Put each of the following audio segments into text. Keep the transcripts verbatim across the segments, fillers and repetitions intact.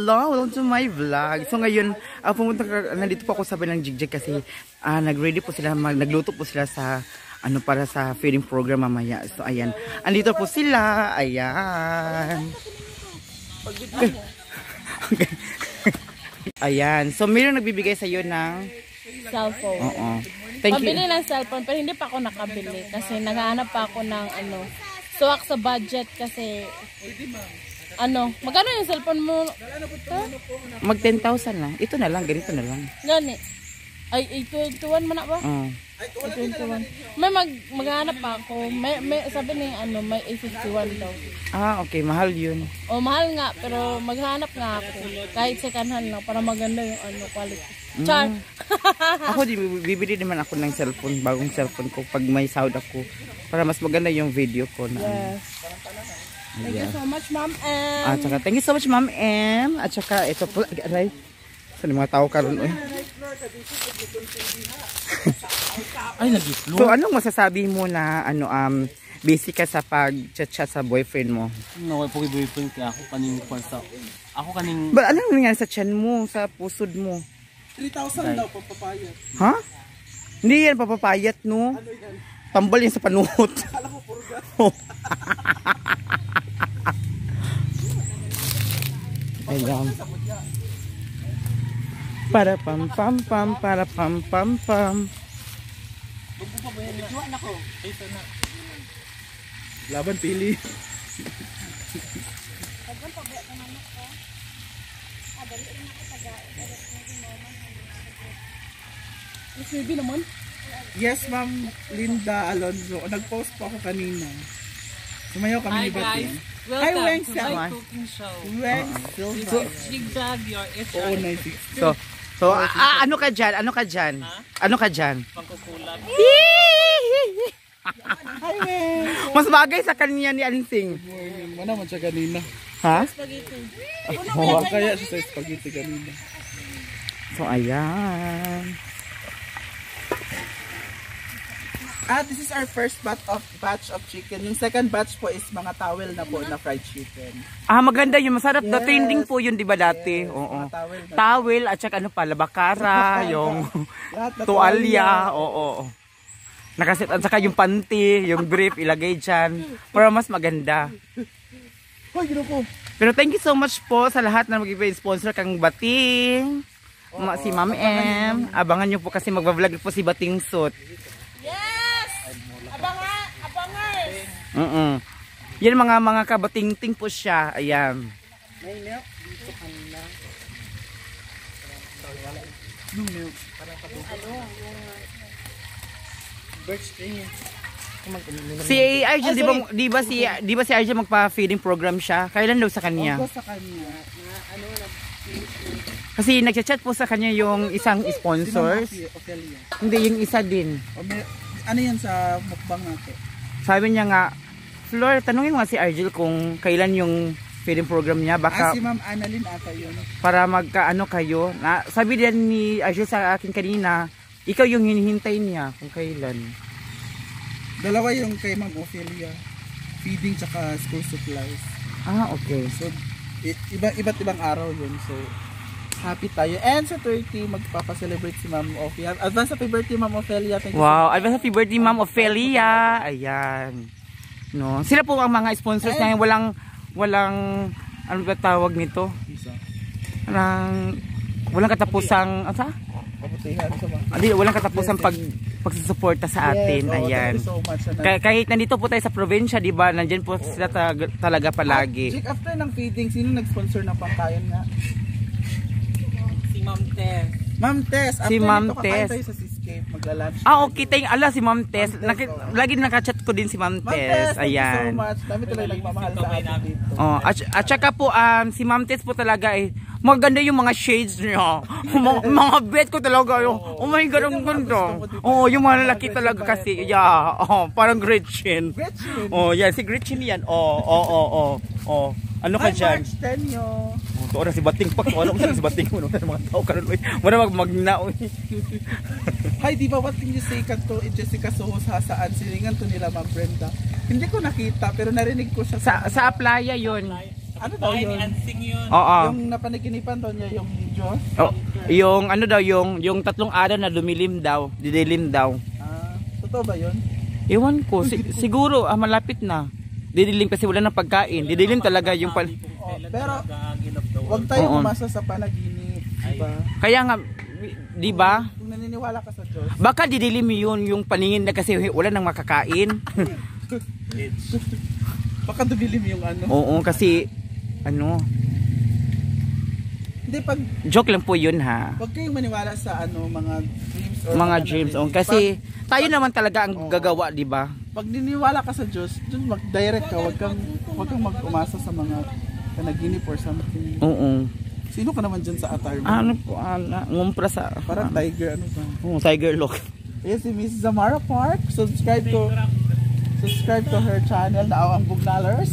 Hello, welcome to my vlog. So ngayon, uh, pumunta ka, nandito po ako sa Balang Jigjig kasi uh, nag-ready po sila, mag, nagluto po sila sa ano para sa feeding program mamaya. So ayan, andito po sila. Ayan. Okay. Ayan. So mayroong nagbibigay sa iyo ng cellphone. Oo. Thank you. Pabili ng cellphone pero hindi pa ako nakabili kasi naghahanap pa ako ng ano, suwak sa budget kasi ano, magkano yung cellphone mo? Huh? Mag ten thousand na. Ito na lang, ganito na lang. Gani. Ay, eight twenty-one man na ba? Oo. eight twenty-one. May mag maghanap pa ako. May, may sabi ni ano, may eight fifty-one daw. Ah, okay, mahal 'yun. Oh, mahal nga pero maghanap nga ako. Kahit second hand lang para maganda yung ano quality. Char. Mm. Ako di bibili naman ako ng cellphone, bagong cellphone ko pag may sahod ako para mas maganda yung video ko na. Yes. Thank Yeah. you so much, Ma'am M. At saka, thank you so much, Ma'am M. At saka, ito po, aray. Saan yung mga tao karon oy? Ay, nag-flow. So, anong masasabi mo na, ano, um, basic ka sa pag-chat-chat sa boyfriend mo? No, pag boyfriend ka, ako kaning sa... Ako kaning... Ba, anong nangyari sa chan mo, sa pusod mo? three thousand daw papapayat. Ha? Hindi yan papapayat, no? Tambal yan sa panuhot. Akala ko purga. Ayan. Para pam pam pam, para pam pam pam. Laban pili. Yes, Ma'am Linda Alonzo. Nag-post po ako kanina. Sumayaw kami ni Batin. Hi, Weng to my cooking show. Weng Silva. Zigzag your H Oo, I. nice. So, so ah, ano ka dyan? Ano ka dyan? Ano ka dyan? Pangkukulat. Hi, Weng. Mas bagay sa kanya ni Ansing. Mana man siya kanina. Ha? Oh, kaya siya sa spaghetti kanina. So, ayan. Ah, this is our first batch of batch of chicken. Yung second batch po is mga towel na po na fried chicken. Ah, maganda yun. Masarap. Yes. Trending po yun, di ba dati? Yes, Oo. mga towel na- Towel at saka ano pa, labakara, yung Lahat na tuwalya. Oo. Nakasit at saka yung panty, yung brief, ilagay dyan. Para mas maganda. Hoy, gino po. Pero thank you so much po sa lahat na mag-sponsor kang Bating. Ma si Ma'am M. Abangan nyo po kasi magbablog po si Bating Suit. Yes! Abangan! Abangers! Mm -mm. Yan mga mga kabating-ting po siya. Ayan. May milk dito kanina. No milk. Parang ano? Birch tree. Si Argel, di ba, di ba si di ba si Argel magpa-feeding program siya? Kailan daw sa kanya? Opo sa kanya. Na ano na Kasi nagchat-chat po sa kanya yung isang sponsors. Ophelia. Hindi, yung isa din. O, may, ano yan sa mukbang natin? Sabi niya nga, Flor, tanungin mo nga si Argel kung kailan yung feeding program niya. Ah, Baka si Ma'am Annalyn ata yun. para magkaano kayo. Na, sabi din ni Argel sa akin kanina, ikaw yung hinihintay niya kung kailan. Dalawa yung kay Ma'am Ophelia. Feeding tsaka school supplies. Ah, okay. So, i- iba, iba't ibang araw yun. So, happy tayo. And sa thirty, magpapacelebrate si Ma'am Ophelia. Advance happy birthday, Ma'am Ophelia. Thank you Wow, so much. advance happy birthday Ma'am Ophelia. Ayan. No, sila po ang mga sponsors niya, walang walang ano ba tawag nito? Isa. Walang walang katapusang ano sa? Kaputihan sa mga. Hindi, walang katapusang pag pagsusuporta sa atin. Yes, oh, Ayan. thank you so much. Kah- kahit nandito po tayo sa probinsya, 'di ba? Nandiyan po sila talaga, talaga palagi. Chick, after ng feeding, sino nag-sponsor ng pangkain nga? Si Ma'am Tess. Ma'am Tess. After Si Ma'am nito, kakain Tess. tayo sa Seascape. Magla-lunch. Ah, okay. Thank ala si Ma'am Tess. Ma'am Tess, Naki, oo. lagi nakachat ko din si Ma'am Ma'am Tess. Tess, thank you so Ayan. much. Dami talaga nagmamahal sa atin dito. Oh, at, at saka po um, si Ma'am Tess po talaga eh maganda yung mga shades niya. mga, mga bet ko talaga yung oh my god, ang ganda. Oh, yung mga lalaki talaga kasi yeah, oh, parang Gretchen. Gretchen. Oh, yeah, si Gretchen yan. Oh, oh, oh, oh. Oh. Ano ka Hi, dyan? March tenyo. Oh, to si Bating pa. Ano ko si Bating mo? Ano mga tao karon oy. Muna mag magna oy. Hi, di ba what can you say kanto Jessica Soho sa saan silingan to nila Ma'am Brenda? Hindi ko nakita pero narinig ko siya Sa sa Aplaya 'yon. ano daw yun? Oo. Yung napanaginipan daw niya yung Diyos. Oh, yung ano daw yung yung tatlong araw na lumilim daw, didilim daw. Ah, totoo ba yun? Ewan ko, si, siguro ah, malapit na. Didilim kasi wala nang pagkain. Didilim talaga yung pal. Oh, pero wag tayo Oo. umasa sa panaginip, diba? Kaya nga, di ba? Kung naniniwala ka sa Diyos. Baka didilim yun yung paningin na kasi wala nang makakain. Baka dumilim yung ano. Oo, kasi ano, Hindi, pag joke lang po yun ha. wag kayong maniwala sa ano mga dreams or Mga ano, dreams. ano, Oh, kasi tayo naman talaga ang Oo. gagawa, di ba? pag niniwala ka sa Diyos, dun mag-direct ka, wag kang wag kang mag-umasa sa mga panaginip or something. Oo. Sino ka naman dyan sa attire mo? Ano po, ano, ngumpra sa Parang tiger, ano ba? oh, tiger look. Ayan si Miss Zamara Park. Subscribe to subscribe to her channel na Awang Bugnalers.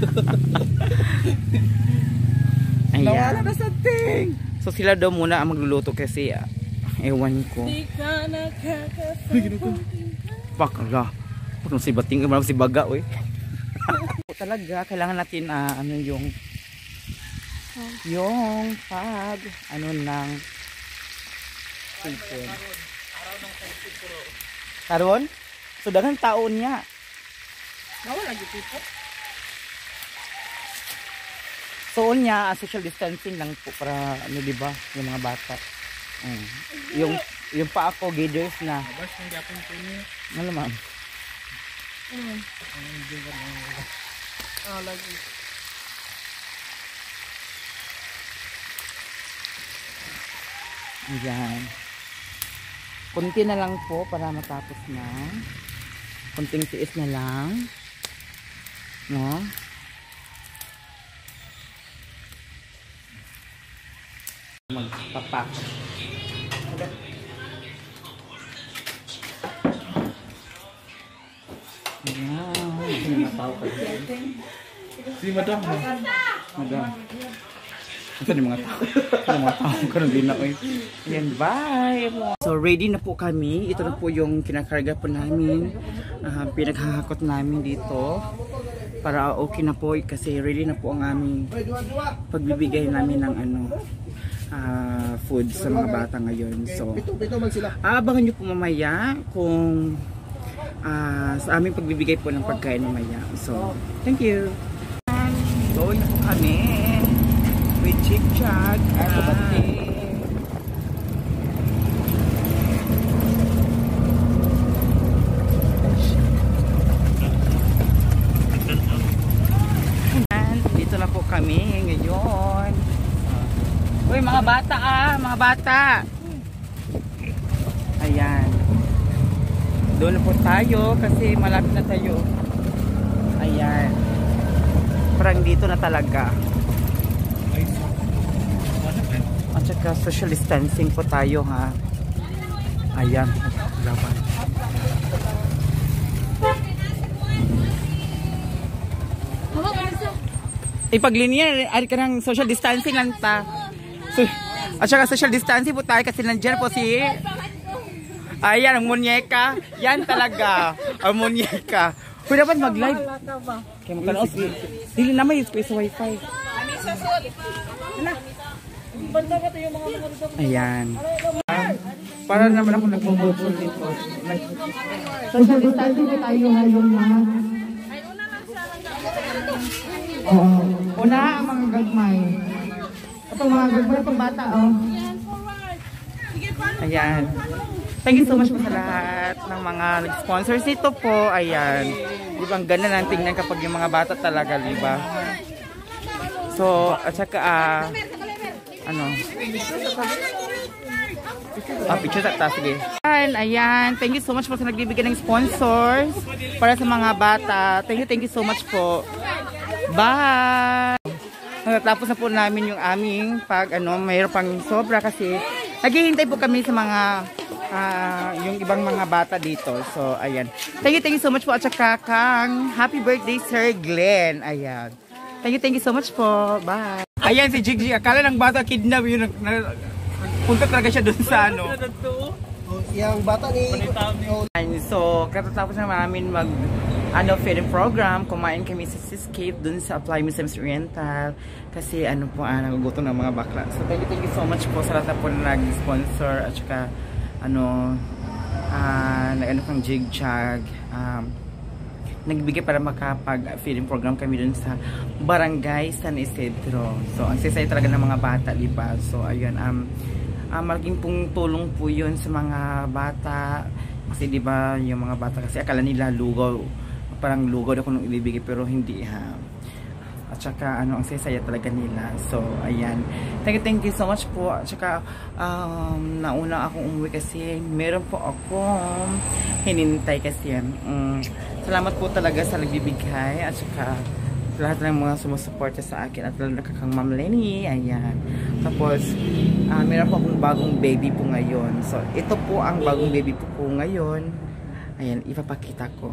Nawala Ayan. na sa ting. So sila daw muna ang magluluto kasi ah, ewan ko. Di ka nakakasama. Bakla. Parang si Bating, parang si Baga, oy. Talaga, kailangan natin ah, ano yung yung pag ano ng chicken. Karon? So daghang tao niya. Nawala lagi tipo. So niya, ah, social distancing lang po para ano, di ba, yung mga bata. Mm. Yung yung pa ako gathers na. Bas nang gyapon ko niya. Ano ma'am? Mm. Ah, lagi. Ayan. Kunti na lang po para matapos na. Kunting tiis na lang. No? Magpapak. Ayan. Sino matao ka dyan? Si Madam. no? Madam. Ito yung mga tao. Ito yung mga tao. Karoon din ako eh. Ayan, bye! So, ready na po kami. Ito na po yung kinakarga po namin. Uh, pinaghahakot namin dito. Para okay na po. Kasi ready na po ang aming pagbibigay namin ng ano, uh, food sa mga bata ngayon. So, aabangan nyo po mamaya kung uh, sa aming pagbibigay po ng pagkain mamaya. So, thank you! Going na po kami. With Chick Chag at Bating. Dito na po kami ngayon. Uy, mga bata ah, mga bata. Ayan. Doon na po tayo kasi malapit na tayo. Ayan. Parang dito na talaga. At saka social distancing po tayo ha. Ayan. Laban. Ipaglinya, ay ka ng social distancing lang ta. So, at saka social distancing po tayo kasi nandiyan po si... Ayan, ang munyeka. Yan talaga. Ang munyeka. Pwede dapat mag-live. Kaya magkanoos. Dili na may space sa wifi. Ayan. Para naman ako nagpo-photo dito. Social distancing po tayo ngayon mga. Oo. Una ang mga gagmay. Ito mga gagmay pang bata oh. Ayan. Thank you so much po sa lahat ng mga nag-sponsors nito po. Ayan. Di ba ang ganda ng tingnan kapag yung mga bata talaga, di ba? So, at saka ah, ano? Ah, picture sa taas, sige. Ayan, ayan. Thank you so much po sa nagbibigay ng sponsors para sa mga bata. Thank you, thank you so much po. Bye! Natapos na po namin yung aming pag, ano, mayroon pang sobra kasi naghihintay po kami sa mga uh, yung ibang mga bata dito. So, ayan. Thank you, thank you so much po. At saka kang happy birthday, Sir Glenn. Ayan. Thank you, thank you so much po. Bye! Ayan si Jigjig. Akala ng bata kidnap yun. Punta talaga siya dun sa ano. Yung bata ni... So, katatapos na namin mag ano, feeding program. Kumain kami sa Seascape dun sa Apply Museums Oriental. Kasi ano po, ah, nagugutom ng mga bakla. So thank you, thank you so much po sa lahat na po na nag-sponsor at saka ano, ah, uh, ano kang jig-jag. Um, nagbigay para makapag-feeding program kami dun sa Barangay San Isidro. So, ang sisay talaga ng mga bata, diba? So, ayun, um, um, malaking pong tulong po yun sa mga bata. Kasi, diba, yung mga bata, kasi akala nila lugaw, parang lugaw na kung nung ibibigay, pero hindi, ha. At saka, ano, ang sisaya talaga nila. So, ayan. Thank you, thank you so much po. At saka, um, nauna akong umuwi kasi meron po akong hinintay kasi yan. Um, salamat po talaga sa nagbibigay at saka lahat ng mga sumusuporta sa akin at lalo na kakang Ma'am Lenny. Ayan. Tapos, uh, meron po akong bagong baby po ngayon. So, ito po ang bagong baby po po ngayon. Ayan, ipapakita ko.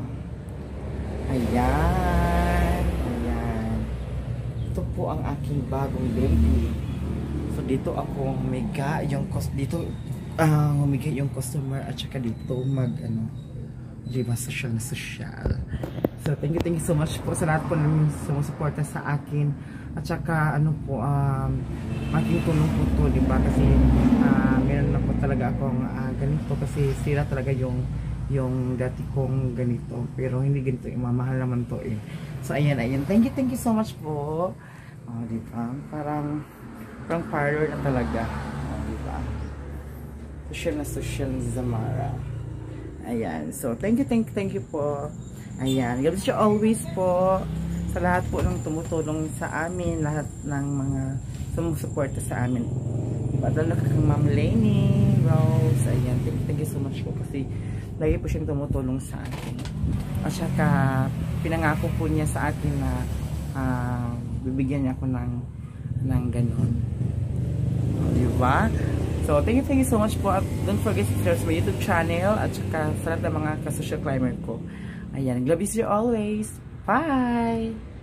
Ayan. Ayan. Ito po ang aking bagong baby. So, dito ako humiga yung dito uh, humiga yung customer at saka dito mag ano, diba, social na social. So, thank you, thank you so much po sa lahat po na sumusuporta sa akin. At saka, ano po, um, aking tulong po to, diba? Kasi, uh, meron na po talaga akong uh, ganito. Kasi, sira talaga yung, yung dati kong ganito. Pero, hindi ganito, eh, mamahal naman to eh. So, ayan, ayan. Thank you, thank you so much po. Oh, diba? Parang, parang parlor na talaga. Oh, diba? Social na social ni Zamara. Ayan. So, thank you, thank you, thank you po. Ayan. God bless you always po sa lahat po ng tumutulong sa amin, lahat ng mga sumusuporta sa amin. Diba? Lalo kang Ma'am Lenny, Rose. Ayan. Thank you, thank you so much po kasi lagi po siyang tumutulong sa akin. At saka, pinangako po niya sa akin na uh, bibigyan niya ako ng ng ganun. Diba? So, thank you, thank you so much po. At don't forget to subscribe sa my YouTube channel at saka sa lahat ng mga ka-social climber ko. Ayan, God bless you always. Bye!